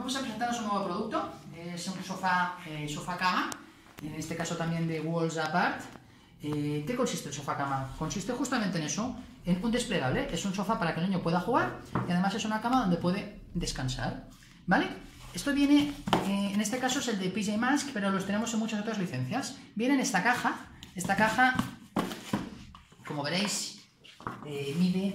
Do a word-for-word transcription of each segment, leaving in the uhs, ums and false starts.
vamos a presentaros un nuevo producto. Es un sofá, eh, sofá cama, en este caso también de Walls Apart. Eh, ¿Qué consiste el sofá cama? Consiste justamente en eso, en un desplegable. Es un sofá para que el niño pueda jugar y además es una cama donde puede descansar, ¿vale? Esto viene, eh, en este caso es el de P J Masks, pero los tenemos en muchas otras licencias. Viene en esta caja. Esta caja, como veréis, eh, mide...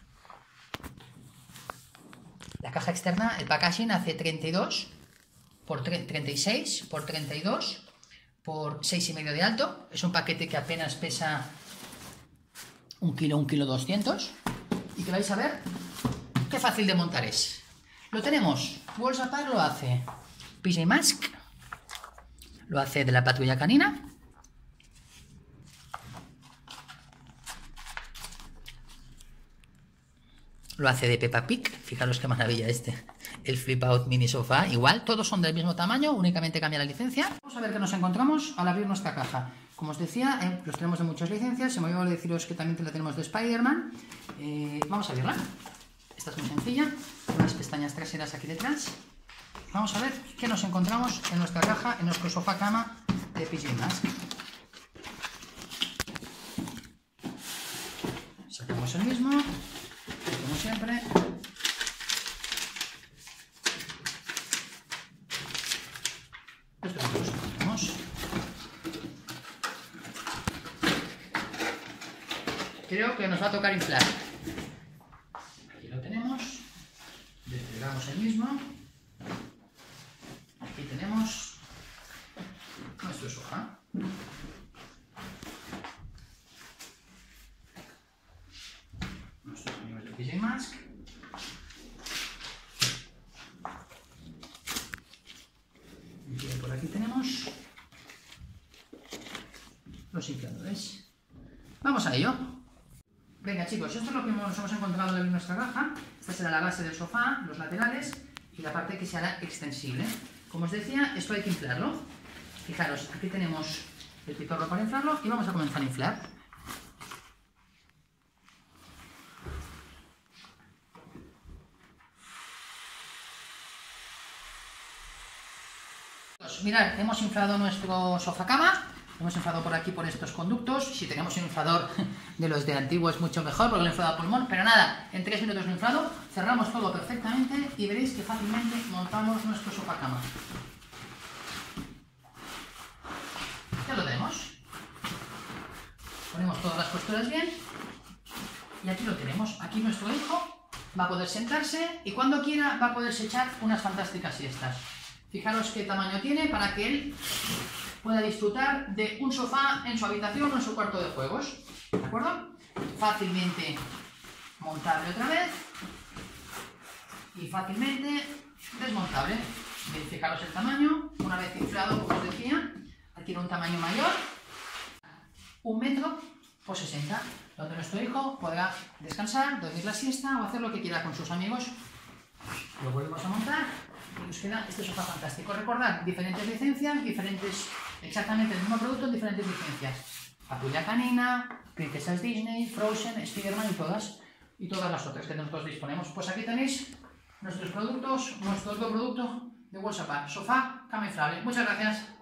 La caja externa, el packaging hace treinta y dos por treinta y seis por treinta y dos por seis y medio de alto. Es un paquete que apenas pesa un kilo, un kilo doscientos. Y que vais a ver qué fácil de montar es. Lo tenemos. Walls Apart lo hace P J Masks, lo hace de la Patrulla Canina. Lo hace de Peppa Pig, fijaros qué maravilla este, el Flip Out Mini Sofá, igual, todos son del mismo tamaño, únicamente cambia la licencia. Vamos a ver qué nos encontramos al abrir nuestra caja. Como os decía, eh, los tenemos de muchas licencias, se me olvidó deciros que también la tenemos de Spider-Man. Eh, vamos a abrirla. Esta es muy sencilla, unas pestañas traseras aquí detrás. Vamos a ver qué nos encontramos en nuestra caja, en nuestro sofá cama de P J Masks. Sacamos el mismo. Como siempre, esto es lo que nos encontramos. Creo que nos va a tocar inflar. Aquí lo tenemos, desplegamos el mismo. Aquí tenemos nuestro sofá. Nuestros amigos de P J Masks. Y por aquí tenemos los infladores. Vamos a ello. Venga chicos, esto es lo que nos hemos encontrado en nuestra caja. Esta será la base del sofá, los laterales y la parte que se hará extensible. Como os decía, esto hay que inflarlo. Fijaros, aquí tenemos el pitorro para inflarlo y vamos a comenzar a inflar. Mirad, hemos inflado nuestro sofá cama, hemos inflado por aquí por estos conductos. Si tenemos un inflador de los de antiguo es mucho mejor porque lo he inflado a pulmón, pero nada, en tres minutos lo he inflado, cerramos todo perfectamente y veréis que fácilmente montamos nuestro sofá cama. Ya lo tenemos. Ponemos todas las costuras bien y aquí lo tenemos. Aquí nuestro hijo va a poder sentarse y cuando quiera va a poderse echar unas fantásticas siestas. Fijaros qué tamaño tiene para que él pueda disfrutar de un sofá en su habitación o en su cuarto de juegos. ¿De acuerdo? Fácilmente montable otra vez y fácilmente desmontable. Fijaros el tamaño, una vez inflado, como os decía, tiene un tamaño mayor, un metro por sesenta, donde nuestro hijo podrá descansar, dormir la siesta o hacer lo que quiera con sus amigos. Lo volvemos a montar. Y nos queda este sofá fantástico. Recordad, diferentes licencias, diferentes, exactamente el mismo producto en diferentes licencias. Patrulla Canina, Princesas Disney, Frozen, Spider-Man y todas, y todas las otras que nosotros disponemos. Pues aquí tenéis nuestros productos, nuestro otro producto de Walls Apart, sofá cama inflable. Muchas gracias.